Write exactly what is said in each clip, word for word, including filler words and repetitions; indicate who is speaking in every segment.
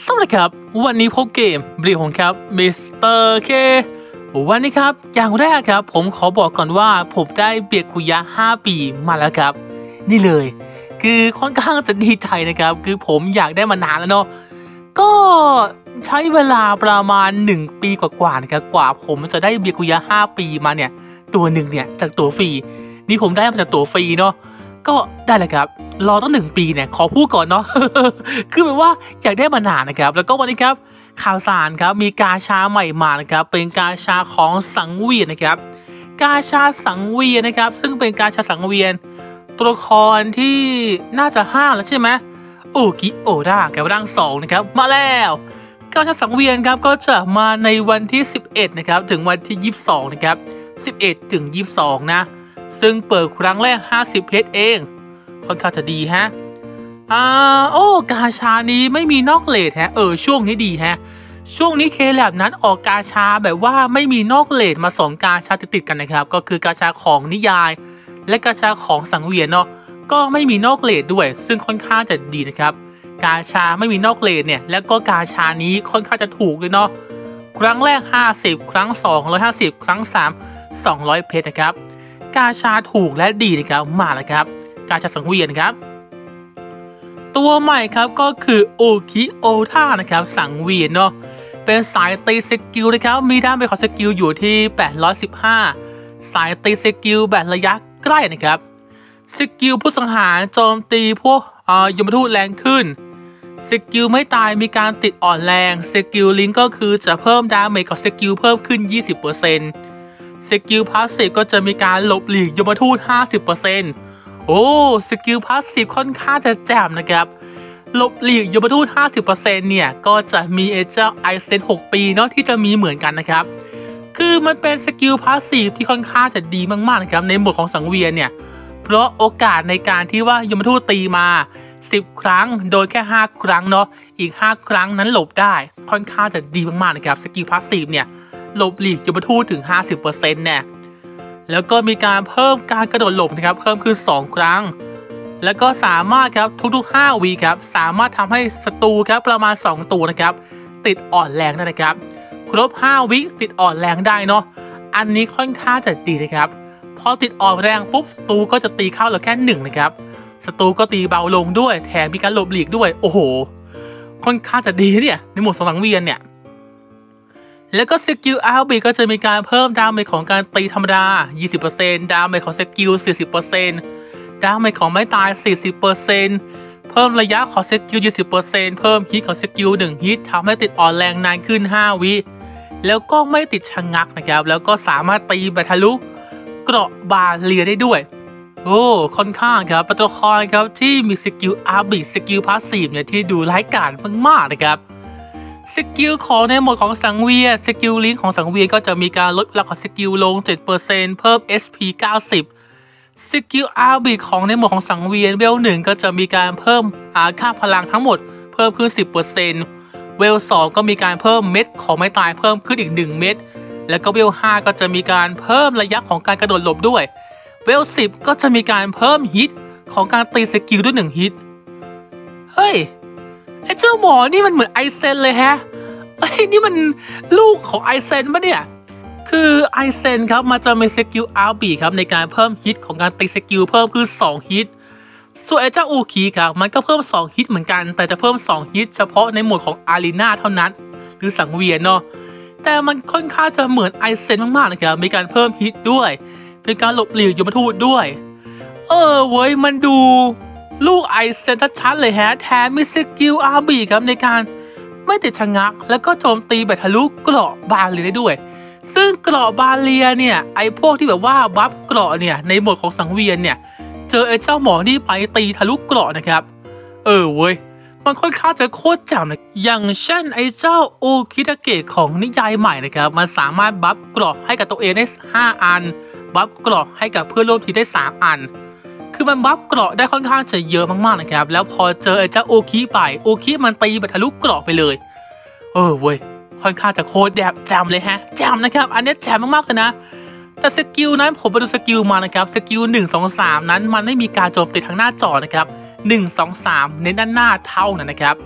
Speaker 1: สวัสดีครับวันนี้พบเกมบรีของครับมิสเตอร์เควันนี้ครับอย่างแรกครับผมขอบอกก่อนว่าผมได้เบียคุยะห้าปีมาแล้วครับนี่เลยคือค่อนข้างจะดีใจนะครับคือผมอยากได้มานานแล้วเนาะก็ใช้เวลาประมาณหนึ่งปีกว่าๆนะครับกว่าผมจะได้เบียคุยะห้าปีมาเนี่ยตัวหนึ่งเนี่ยจากตัวฟรีนี่ผมได้มาจากตัวฟรีเนาะก็ได้เลยครับรอตั้งหนึ่งปีเนี่ยขอพูดก่อนเนาะ คือแบบว่าอยากได้มานานนะครับแล้วก็วันนี้ครับข่าวสารครับมีกาชาใหม่มานะครับเป็นกาชาของสังเวียนนะครับกาชาสังเวียนนะครับซึ่งเป็นกาชาสังเวียนตัวละครที่น่าจะห้าแล้วใช่ไหมโอกิโอดาแกร่างสองนะครับมาแล้วกาชาสังเวียนครับก็จะมาในวันที่สิบเอ็ดนะครับถึงวันที่ยี่สิบสองนะครับสิบเอ็ดถึงยี่สิบสองนะซึ่งเปิดครั้งแรกห้าสิบเพชรเองค่อนข้างจะดีฮะอ่าโอ้กาชานี้ไม่มีนอกเลทฮะเออช่วงนี้ดีฮะช่วงนี้เคแลบนั้นออกกาชาแบบว่าไม่มีนอกเลทมาสองกาชาติดๆกันนะครับก็คือกาชาของนิยายและกาชาของสังเวียนเนาะก็ไม่มีนอกเลทด้วยซึ่งค่อนข้างจะดีนะครับกาชาไม่มีนอกเลทเนี่ยแล้วก็กาชานี้ค่อนข้างจะถูกเลยเนาะครั้งแรกห้าสิบครั้งสองร้อยห้าสิบครั้งสาม สองร้อยเพชรนะครับกาชาถูกและดีนะครับมาแล้วครับกาชาสังเวียนครับตัวใหม่ครับก็คือโอคิโอทานะครับสังเวียนเนาะเป็นสายตีสกิลนะครับมีด้านเป็นของสกิลอยู่ที่แปดร้อยสิบห้าสายตีสกิลแบบระยะใกล้นะครับสกิลผู้สังหารโจมตีพวกอ่ายมทูตแรงขึ้นสกิลไม่ตายมีการติดอ่อนแรงสกิลลิงก์ก็คือจะเพิ่มดาเมจกับสกิลเพิ่มขึ้น ยี่สิบเปอร์เซ็นต์ สกิลพาสซีฟก็จะมีการหลบหลีกยมทูต ห้าสิบเปอร์เซ็นต์ โอ้สกิลพาสซีฟค่อนข้างจะแจ่มนะครับหลบหลีกยมทูต ห้าสิบเปอร์เซ็นต์ เนี่ยก็จะมีเอเจ้าไอเซนหกปีเนาะที่จะมีเหมือนกันนะครับคือมันเป็นสกิลพาสซีฟที่ค่อนข้างจะดีมากๆนะครับในหมวดของสังเวียนเนี่ยเพราะโอกาสในการที่ว่ายมทูตตีมาสิบครั้งโดยแค่ห้าครั้งเนาะอีกห้าครั้งนั้นหลบได้ค่อนข้างจะดีมากๆนะครับสกิลพาสซีฟเนี่ยหลบหลีกยมทูตถึง ห้าสิบเปอร์เซ็นต์ เนี่ยแล้วก็มีการเพิ่มการกระโดดหลบนะครับเพิ่มขึ้นสองครั้งแล้วก็สามารถครับทุกๆห้าวิครับสามารถทำให้ศัตรูครับประมาณสองตัวนะครับติดอ่อนแรงได้นะครับครบห้าวิติดอ่อนแรงได้เนาะอันนี้ค่อนข้างจะดีนะครับพอติดอ่อนแรงปุ๊บศัตรูก็จะตีเข้าเหลือแค่หนึ่งนะครับศัตรูก็ตีเบาลงด้วยแถมมีการหลบหลีกด้วยโอ้โหค่อนข้างจะดีเนี่ยในหมวดสังเวียนเนี่ยแล้วก็สกิลอาร์บีก็จะมีการเพิ่มดาเมจของการตีธรรมดา ยี่สิบเปอร์เซ็นต์ ดาเมจของสกิล สี่สิบเปอร์เซ็นต์ ดาเมจของไม้ตาย สี่สิบเปอร์เซ็นต์ เพิ่มระยะของสกิล ยี่สิบเปอร์เซ็นต์ เพิ่มฮิตของสกิลหนึ่งฮิตทำให้ติดอ่อนแรงนานขึ้นห้าวิแล้วก็ไม่ติดชะงักนะครับแล้วก็สามารถตีแบบทะลุเกราะบาเลียได้ด้วยโอ้ค่อนข้างครับเป็นตัวละครครับที่มีสกิลอาร์บีสกิลพาสซีฟเนี่ยที่ดูร้ายกาจมากๆนะครับสกิลของในโหมดของสังเวียนสกิลลิงก์ของสังเวียนก็จะมีการลดเวลาของสกิลลง เจ็ดเปอร์เซ็นต์ เพิ่ม เอส พี เก้าสิบ สกิลอาร์บีของในโหมดของสังเวียนเวลหนึ่งก็จะมีการเพิ่มค่าพลังทั้งหมดเพิ่มขึ้น สิบเปอร์เซ็นต์ เวลสองก็มีการเพิ่มเม็ดของไม้ตายเพิ่มขึ้นอีกหนึ่งเม็ดแล้วก็เวลห้าก็จะมีการเพิ่มระยะของการกระโดดหลบด้วยเวลสิบก็จะมีการเพิ่มฮิตของการตีสกิลด้วยหนึ่งฮิตเฮ้ยไอ้เจ้าหมอนี่มันเหมือนไอเซนเลยแฮะไอ้นี่มันลูกของไอเซนปะเนี่ยคือไอเซนครับมันจะมีสกิลอาร์บีครับในการเพิ่มฮิตของการตีสกิลเพิ่มคือสองฮิตส่วนไอ้เจ้าอูคีครับมันก็เพิ่มสองฮิตเหมือนกันแต่จะเพิ่มสองฮิตเฉพาะในโหมดของอารีนาเท่านั้นหรือสังเวียนเนาะแต่มันค่อนข้างจะเหมือนไอเซนมากๆนะครับมีการเพิ่มฮิตด้วยเป็นการหลบหลีกยมทูตด้วยเออเว้ยมันดูลูกไอเซนชัดๆเลยฮะแถมมีสกิลอาร์บีครับในการไม่ติดชะงักแล้วก็โจมตีแบบทะลุเกราะบาเลียได้ด้วยซึ่งเกราะบาเลียเนี่ยไอพวกที่แบบว่าบัฟเกราะเนี่ยในโหมดของสังเวียนเนี่ยเจอไอเจ้าหมอนี่ไปตีทะลุเกราะนะครับเออเว้ยมันค่อนข้างจะโคตรแจ่มนะอย่างเช่นไอเจ้าโอคิทาเกะของนิยายใหม่นะครับมันสามารถบัฟเกราะให้กับตัวเองได้ห้าอันบัฟเกราะให้กับเพื่อนร่วมทีมได้สามอันคือมันบัฟเกราะได้ค่อนข้างจะเยอะมากๆนะครับแล้วพอเจอไอ้เจ้าโอคิไปโอคิมันตีแบบทะลุเกราะไปเลยเออเว้ยค่อนข้างจะโคตรแบบแจมเลยฮะแจมนะครับอันนี้แจมมากๆเลยนะแต่สกิลนั้นผมไปดูสกิลมานะครับสกิลหนึ่ง สอง สามนั้นมันไม่มีการโจมตีทางหน้าจอนะครับหนึ่ง สอง สามเน้นด้านหน้าเท่านั้นนะครับ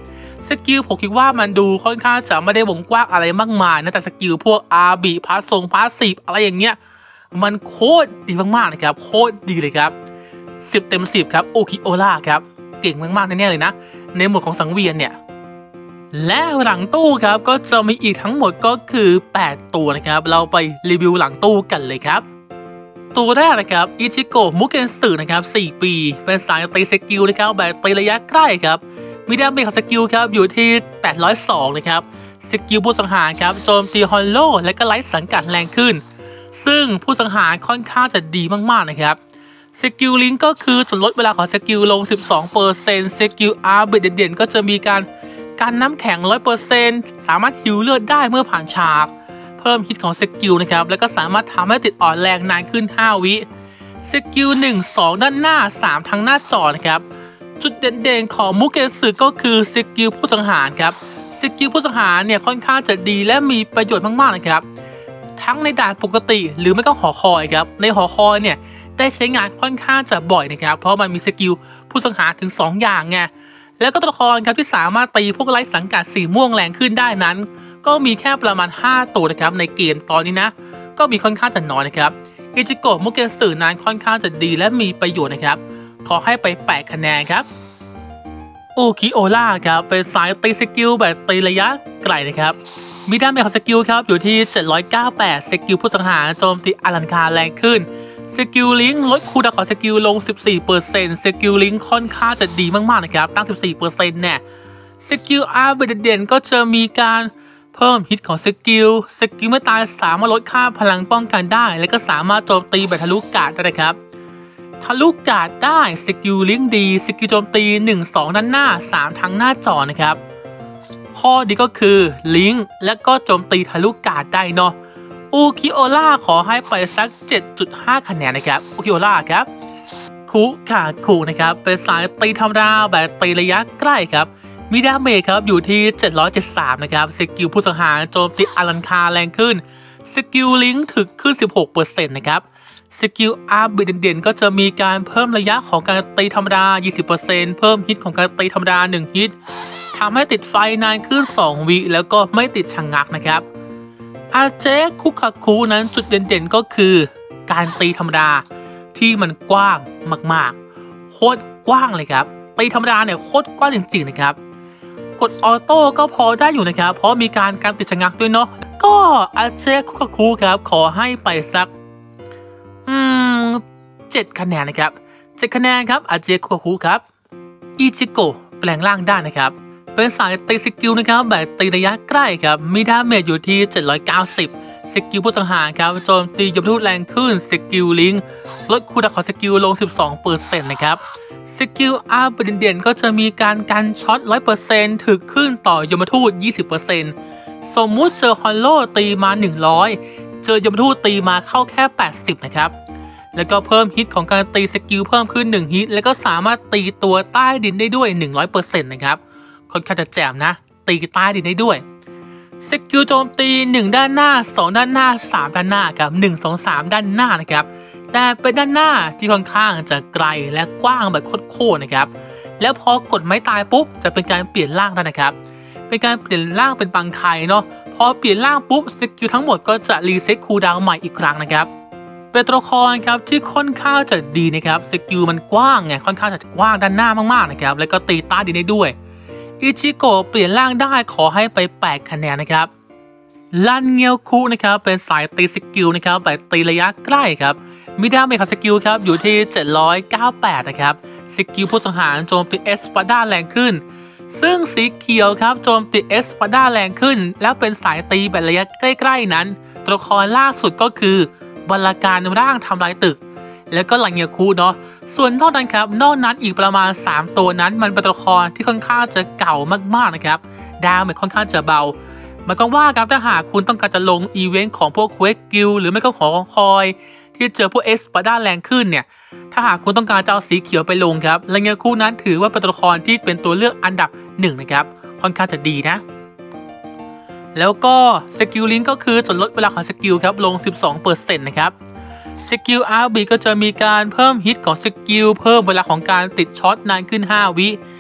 Speaker 1: สกิลผมคิดว่ามันดูค่อนข้างจะไม่ได้วงกว้างอะไรมากมายนะแต่สกิลพวกอาร์บีพาสทรงพาสซีฟอะไรอย่างเงี้ยมันโคตรดีมากๆนะครับโคตรดีเลยครับสิบเต็มสิบครับโอคิโอล่าครับเก่งมากๆแน่ๆเลยนะในหมวดของสังเวียนเนี่ยและหลังตู้ครับก็จะมีอีกทั้งหมดก็คือแปดตัวนะครับเราไปรีวิวหลังตู้กันเลยครับตัวแรกนะครับอิชิโกะมุเกนสึนะครับสี่ปีเป็นสายตีสกิลนะครับแบบตีระยะใกล้ครับมีดาเมจของสกิลครับอยู่ที่แปดร้อยสองนะครับสกิลผู้สังหารครับโจมตีฮอลโลและก็ไล่สังกัดแรงขึ้นซึ่งผู้สังหารค่อนข้างจะดีมากๆนะครับสกิลลิงก์ก็คือจะลดเวลาของสกิลลง สิบสองเปอร์เซ็นต์ สกิลอาร์เบเด่นๆก็จะมีการการน้ำแข็ง ร้อยเปอร์เซ็นต์ สามารถฮิวเลือดได้เมื่อผ่านฉากเพิ่มฮิตของสกิลนะครับแล้วก็สามารถทำให้ติดอ่อนแรงนานขึ้นห้าวิสกิลหนึ่ง สองด้านหน้าสามทั้งหน้าจอนะครับจุดเด่นๆของมุเกสึก็คือสกิลผู้สังหารครับสกิลผู้สังหารเนี่ยค่อนข้างจะดีและมีประโยชน์มากๆนะครับทั้งในด่านปกติหรือไม่ก็หอคอยครับในหอคอยเนี่ยได้ใช้งานค่อนข้างจะบ่อยนะครับเพราะมันมีสกิลผู้สังหารถึงสองอย่างไงแล้วก็ตัวละครครับที่สามารถตีพวกไร้สังกัดสีม่วงแรงขึ้นได้นั้นก็มีแค่ประมาณห้าตัวนะครับในเกมตอนนี้นะก็มีค่อนข้างจะน้อยนะครับอิจิโกะมุเกสึนั้นค่อนข้างจะดีและมีประโยชน์นะครับขอให้ไปแปดคะแนนครับโอคิโอล่าครับเป็นสายตีสกิลแบบตีระยะไกลนะครับมีดาเมจของสกิลครับอยู่ที่เจ็ดร้อยเก้าสิบแปดสกิลผู้สังหารโจมตีอลังการแรงขึ้นสกิลลิงก์ลดคูลดาวน์ของสกิลลง สิบสี่เปอร์เซ็นต์ สกิลลิงก์ค่อนข้างจะดีมากๆนะครับตั้ง สิบสี่เปอร์เซ็นต์ เนี่ยสกิลอาร์เด่นๆก็จะมีการเพิ่มฮิตของสกิลสกิลไม่ตายสามารถลดค่าพลังป้องกันได้และก็สามารถโจมตีแบบทะลุกาดได้นะครับทะลุกาดได้สกิลลิงก์ดีสกิลโจมตีหนึ่ง สองด้านหน้าสามทั้งหน้าจอนะครับข้อดีก็คือลิงก์และก็โจมตีทะลุกาดได้เนาะโอคิโอล่าขอให้ไปสัก เจ็ดจุดห้า คะแนนนะครับโอคิโอล่าครับคุคาคุนะครับเป็นสายตีธรรมดาแบบตีระยะใกล้ครับมีดาเมจครับอยู่ที่เจ็ดร้อยเจ็ดสิบสามนะครับสกิลผู้สังหารโจมตีอลังคาแรงขึ้นสกิลลิงก์ถึกขึ้น สิบหกเปอร์เซ็นต์ นะครับสกิลอาร์เด่นๆก็จะมีการเพิ่มระยะของการตีธรรมดา ยี่สิบเปอร์เซ็นต์ เพิ่มฮิตของการตีธรรมดาหนึ่งฮิตทำให้ติดไฟนานขึ้นสองวิแล้วก็ไม่ติดชะงักนะครับอาเจคุคาคุนั้นจุดเด่นๆก็คือการตีธรรมดาที่มันกว้างมากๆโคตรกว้างเลยครับตีธรรมดาเนี่ยโคตรกว้างจริงๆนะครับกดออโต้ก็พอได้อยู่นะครับเพราะมีการการติดชะงักด้วยเนาะก็อาเจคุคาคุครับขอให้ไปสักอืมเจ็ดคะแนนนะครับเจ็ดคะแนนครับอาเจคุคาคุครับอิจิโกะแปลงร่างได้นะครับเป็นสายตีสกิลนะครับแบบตีระยะใกล้ครับมีดาเมจอยู่ที่เจ็ดร้อยเก้าสิบสกิลผู้สังหารครับโจมตียมทูตแรงขึ้นสกิลลิงก์ลดคูลดาวน์ของสกิลลง สิบสองเปอร์เซ็นต์ นะครับสกิลอาร์เด่นๆก็จะมีการกันช็อต ร้อยเปอร์เซ็นต์ ถึกขึ้นต่อยมทูต ยี่สิบเปอร์เซ็นต์ สมมุติเจอฮอลโลตีมาหนึ่งร้อยเจอยมทูตตีมาเข้าแค่แปดสิบนะครับแล้วก็เพิ่มฮิตของการตีสกิลเพิ่มขึ้นหนึ่งฮิตแล้วก็สามารถตีตัวใต้ดินได้ด้วย หนึ่งร้อยเปอร์เซ็นต์ นะครับค่อนข้างจะแจ่มนะตีใต้ดินได้ด้วยสกิลโจมตีหนึ่งด้านหน้าสองด้านหน้าสามด้านหน้ากับหนึ่ง สอง สามด้านหน้านะครับแต่เป็นด้านหน้าที่ค่อนข้างจะไกลและกว้างแบบโคตรๆนะครับแล้วพอกดไม้ตายปุ๊บจะเป็นการเปลี่ยนร่างได้นะครับเป็นการเปลี่ยนร่างเป็นบางไทยเนาะพอเปลี่ยนร่างปุ๊บสกิลทั้งหมดก็จะรีเซ็ตคูลดาวน์ใหม่อีกครั้งนะครับเป็นตัวละครครับที่ค่อนข้างจะดีนะครับสกิลมันกว้างไงค่อนข้างจะกว้างด้านหน้ามากๆนะครับแล้วก็ตีใต้ดินได้ด้วยอิชิโกะเปลี่ยนร่างได้ขอให้ไปแปดคะแนนนะครับลันเงียวคุนะครับเป็นสายตีสกิลนะครับแบบตีระยะใกล้ครับมีดาเมจของสกิลครับอยู่ที่เจ็ดร้อยเก้าสิบแปดนะครับสกิลผู้สังหารโจมตีเอสปาด้าแรงขึ้นซึ่งสีเขียวครับโจมตีเอสปาด้าแรงขึ้นแล้วเป็นสายตีแบบระยะใกล้ๆนั้นตัวละครล่าสุดก็คือบรรณาการร่างทำลายตึกแล้วก็ลันเงียวคุเนาะส่วนนอกนั้นครับนอกนั้นอีกประมาณสามตัวนั้นมันเป็นตัวละครที่ค่อนข้างจะเก่ามากๆนะครับดาวมันค่อนข้างจะเบาหมายความว่าครับถ้าหากคุณต้องการจะลงอีเวนต์ของพวกเควสกิลหรือไม่ก็ของคอยที่เจอพวกเอสปาด้าแรงขึ้นเนี่ยถ้าหากคุณต้องการจะเอาสีเขียวไปลงครับลันเงียวคุนั้นถือว่าเป็นตัวละครที่เป็นตัวเลือกอันดับหนึ่งนะครับค่อนข้างจะดีนะแล้วก็สกิลลิงก์ก็คือจะลดเวลาของสกิลครับลง สิบสองเปอร์เซ็นต์ นะครับสกิล อาร์ บี ก็จะมีการเพิ่มฮิตของสกิลเพิ่มเวลาของการติดช็อตนานขึ้นห้าวิ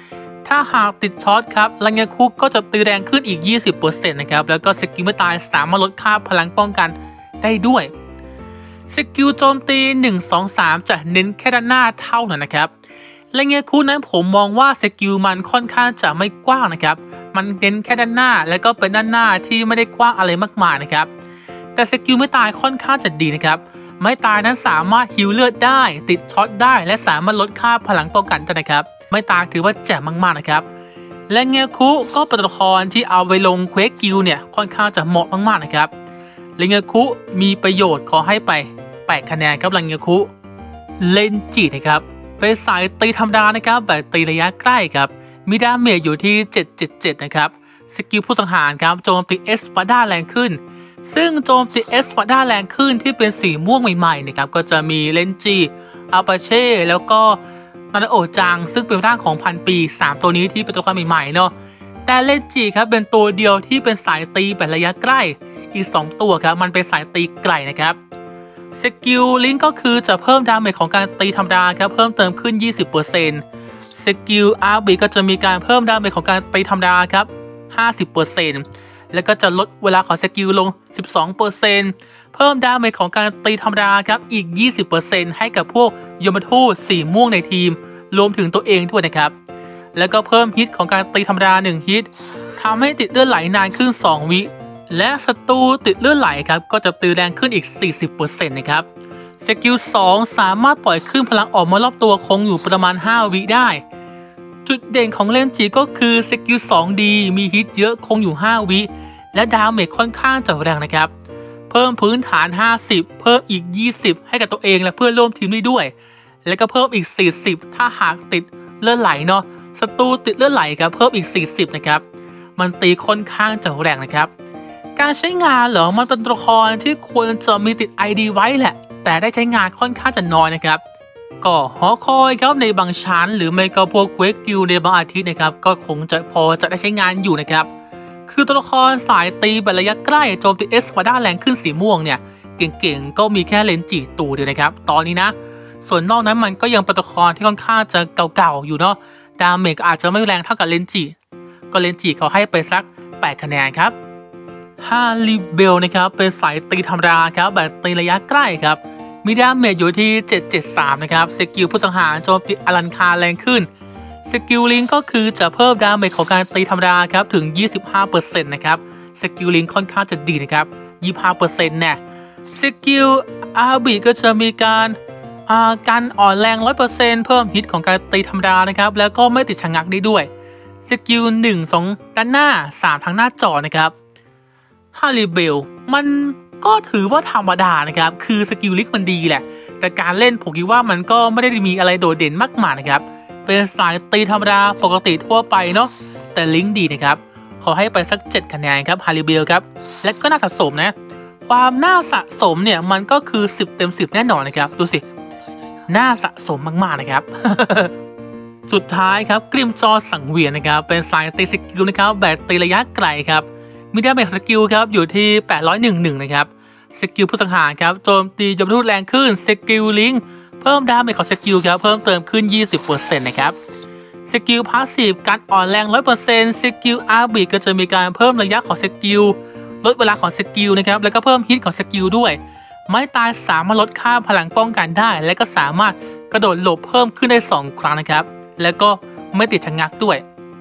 Speaker 1: ถ้าหากติดช็อตครับรังเงคุก็จะตีแรงขึ้นอีก ยี่สิบเปอร์เซ็นต์ นะครับแล้วก็สกิลไม่ตายสามารถลดค่าพลังป้องกันได้ด้วยสกิลโจมตีหนึ่ง สอง สามจะเน้นแค่ด้านหน้าเท่านั้นนะครับรังเงคุนั้นผมมองว่าสกิลมันค่อนข้างจะไม่กว้างนะครับมันเน้นแค่ด้านหน้าแล้วก็เป็นด้านหน้าที่ไม่ได้กว้างอะไรมากมายนะครับแต่สกิลไม่ตายค่อนข้างจะดีนะครับไม่ตายนั้นสามารถฮิลเลือดได้ติดช็อตได้และสามารถลดค่าพลังป้องกันได้นะครับไม่ตายถือว่าแจ่มมากๆนะครับและเงคุก็เป็นตัวละครที่เอาไปลงเควสกิลเนี่ยค่อนข้างจะเหมาะมากๆนะครับและเงคุมีประโยชน์ขอให้ไปแปดคะแนนครับลังเงคุเลนจินะครับเป็นสายตีธรรมดานะครับแบบตีระยะใกล้ครับมีดาเมจอยู่ที่เจ็ด เจ็ด เจ็ดนะครับสกิลผู้สังหารครับโจมตีเอสปาด้าแรงขึ้นซึ่งโจมตีเอสปาด้าแรงขึ้นที่เป็นสีม่วงใหม่ๆนะครับก็จะมีเลนจิอาปาเช่แล้วก็นานาโอจังซึ่งเป็นร่างของพันปีสามตัวนี้ที่เป็นตัวละครใหม่ๆเนาะแต่เลนจิครับเป็นตัวเดียวที่เป็นสายตีแบบระยะใกล้อีกสองตัวครับมันเป็นสายตีไกลนะครับสกิลลิงก์ก็คือจะเพิ่มดาเมจของการตีธรรมดาครับเพิ่มเติมขึ้น ยี่สิบเปอร์เซ็นต์ สกิลอาร์บีก็จะมีการเพิ่มดาเมจของการตีธรรมดาครับ ห้าสิบเปอร์เซ็นต์ แล้วก็จะลดเวลาของสกิลลง สิบสองเปอร์เซ็นต์ เพิ่มดาเมจของการตีธรรมดาครับอีก ยี่สิบเปอร์เซ็นต์ ให้กับพวกยมทูตสีม่วงในทีมรวมถึงตัวเองด้วยนะครับแล้วก็เพิ่มฮิตของการตีธรรมดาหนึ่งฮิตทำให้ติดเลือดไหลนานขึ้นสองวิและศัตรูติดเลือดไหลครับก็จะตีแรงขึ้นอีก สี่สิบเปอร์เซ็นต์ นะครับสกิลสองสามารถปล่อยคลื่นพลังออกมารอบตัวคงอยู่ประมาณห้าวิได้จุดเด่นของเลนจิก็คือสกิลสองดีมีฮิตเยอะคงอยู่ห้าวิและดาเมจค่อนข้างจะแรงนะครับเพิ่มพื้นฐานห้าสิบเพิ่มอีกยี่สิบให้กับตัวเองและเพื่อนร่วมทีมได้ด้วยแล้วก็เพิ่มอีกสี่สิบถ้าหากติดเลือดไหลเนาะศัตรูติดเลือดไหลครับเพิ่มอีกสี่สิบนะครับมันตีค่อนข้างจะแรงนะครับการใช้งานเหรอมันเป็นตัวละครที่ควรจะมีติด ไอ ดี ไว้แหละแต่ได้ใช้งานค่อนข้างจะน้อยนะครับก็หอคอยครับในบางชั้นหรือไม่ก็พวกเวกกิลในบางอาทิตย์นะครับก็คงจะพอจะได้ใช้งานอยู่นะครับคือตัวละครสายตีแบบระยะใกล้โจมตีเอสปาด้าแรงขึ้นสีม่วงเนี่ยเก่งๆก็มีแค่เลนจิตูเดียวนะครับตอนนี้นะส่วนนอกนั้นมันก็ยังเป็นตัวละครที่ค่อนข้างจะเก่าๆอยู่เนาะดาเมจอาจจะไม่แรงเท่ากับเลนจิก็เลนจิเขาให้ไปสักแปดคะแนนครับฮาริเบลนะครับเป็นสายตีธรรมดาครับแบบตีระยะใกล้ครับมีดาเมจอยู่ที่เจ็ด เจ็ด สามนะครับสกิลผู้สังหารโจมตีอลันคาแรงขึ้นสกิลลิงก็คือจะเพิ่มดาเมจของการตีธรรมดาครับถึง ยี่สิบห้าเปอร์เซ็นต์ นะครับสกิลลิงค่อนข้างจะดีนะครับ ยี่สิบห้าเปอร์เซ็นต์ เนี่ยสกิลอาร์บีก็จะมีการอ่าการอ่อนแรง ร้อยเปอร์เซ็นต์ เพิ่มฮิตของการตีธรรมดานะครับแล้วก็ไม่ติดชะงักได้ด้วยสกิลหนึ่ง สองด้านหน้าสามทางหน้าจอนะครับฮาริเบลมันก็ถือว่าธรรมดานะครับคือสกิลลิกมันดีแหละแต่การเล่นผมคิดว่ามันก็ไม่ได้มีอะไรโดดเด่นมากมายนะครับเป็นสายตีธรรมดาปกติทั่วไปเนาะแต่ลิงก์ดีนะครับขอให้ไปสักเจ็ดคะแนนครับฮาริเบลครับและก็น่าสะสมนะความน่าสะสมเนี่ยมันก็คือสิบเต็มสิบแน่นอนนะครับดูสิน่าสะสมมากๆนะครับ สุดท้ายครับกริมจอสังเวียนนะครับเป็นสายตีสกิลนะครับแบบตีระยะไกลครับมีดาเมจสกิลครับอยู่ที่แปดร้อยสิบเอ็ดนะครับสกิลผู้สังหารครับโจมตียมทูตแรงขึ้นสกิลลิงก์เพิ่มดาเมจของสกิลครับเพิ่มเติมขึ้น ยี่สิบเปอร์เซ็นต์ นะครับสกิลพาสซีฟการอ่อนแรง ร้อยเปอร์เซ็นต์ สกิลอาร์บีก็จะมีการเพิ่มระยะของสกิลลดเวลาของสกิลนะครับแล้วก็เพิ่มฮิตของสกิลด้วยไม้ตายสามารถลดค่าพลังป้องกันได้และก็สามารถกระโดดหลบเพิ่มขึ้นได้สองครั้งนะครับแล้วก็ไม่ติดชะงักด้วย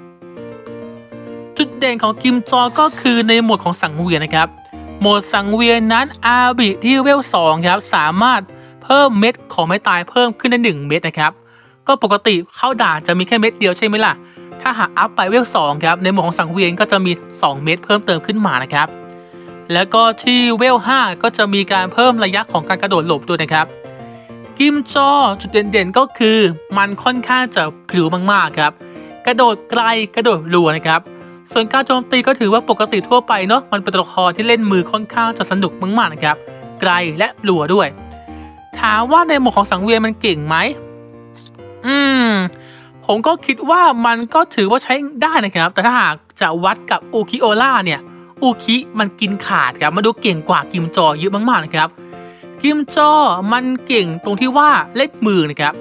Speaker 1: จุดเด่นของกิมจอก็คือในโหมดของสังเวียนนะครับโหมดสังเวียนนั้นอาร์บีที่เวลสองครับสามารถเพิ่มเม็ดของไม้ตายเพิ่มขึ้นได้หนึ่งเม็ดนะครับก็ปกติเข้าด่านจะมีแค่เม็ดเดียวใช่ไหมล่ะถ้าหากอัพไปเวลสองครับในโหมดของสังเวียนก็จะมีสองเม็ดเพิ่มเติมขึ้นมานะครับแล้วก็ที่เวลห้าก็จะมีการเพิ่มระยะของการกระโดดหลบด้วยนะครับกิมจอจุดเด่นๆก็คือมันค่อนข้างจะพลิ้วมากๆครับกระโดดไกลกระโดดรัวนะครับส่วนการโจมตีก็ถือว่าปกติทั่วไปเนาะมันเป็นตัวละครที่เล่นมือค่อนข้างจะสนุกมากๆนะครับไกลและรัวด้วยถามว่าในโหมดของสังเวียนมันเก่งไหมอืมผมก็คิดว่ามันก็ถือว่าใช้ได้นะครับแต่ถ้าหากจะวัดกับอูคิโอล่าเนี่ยอูคิมันกินขาดครับมาดูเก่งกว่ากิมจอเยอะมากๆนะครับกิมจอมันเก่งตรงที่ว่าเล่นมือนะครับ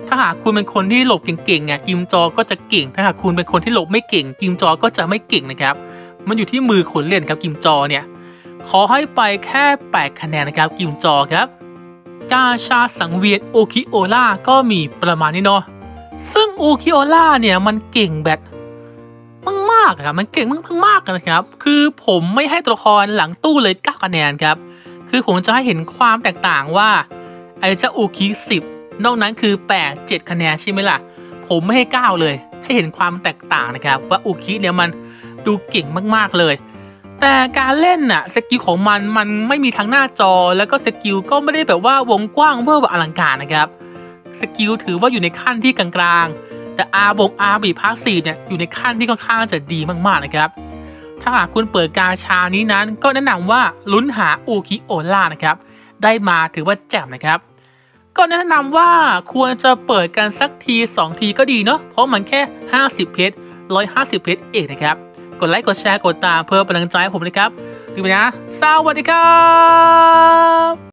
Speaker 1: ถ้าหากคุณเป็นคนที่หลบเก่งๆเนี่ยกิมจอก็จะเก่งถ้าหากคุณเป็นคนที่หลบไม่เก่งกิมจอก็จะไม่เก่งนะครับมันอยู่ที่มือคนเล่นครับกิมจอเนี่ยขอให้ไปแค่แปดคะแนนนะครับกิมจอครับกาชาสังเวียนโอคิโอล่าก็มีประมาณนี้เนาะซึ่งโอคิโอล่าเนี่ยมันเก่งแบบมากๆครับมันเก่งมากๆนะครับคือผมไม่ให้ตัวละครหลังตู้เลยเก้าคะแนนครับคือผมจะให้เห็นความแตกต่างว่าไอ้เจ้าโอคิสิบนอกนั้นคือแปด เจ็ดคะแนนใช่ไหมล่ะผมไม่ให้เก้าเลยให้เห็นความแตกต่างนะครับว่าโอคิเนี่ยมันดูเก่งมากๆเลยแต่การเล่นน่ะสกิลของมันมันไม่มีทั้งหน้าจอแล้วก็สกิลก็ไม่ได้แบบว่าวงกว้างเวอร์แบบอลังการนะครับสกิลถือว่าอยู่ในขั้นที่กลางๆแต่อาบงอาบีพาสซีฟเนี่ยอยู่ในขั้นที่ค่อนข้างจะดีมากๆนะครับถ้าหากคุณเปิดกาชานี้นั้นก็แนะนำว่าลุ้นหาโอคิโอล่านะครับได้มาถือว่าแจ่มนะครับก็แนะนำว่าควรจะเปิดกันสักทีสองทีก็ดีเนาะเพราะมันแค่ห้าสิบเพชรหนึ่งร้อยห้าสิบเพชรเองนะครับกดไลค์กดแชร์กดตามเพื่อเป็นกำลังใจให้ผมนะครับดูไปนะสวัสดีครับ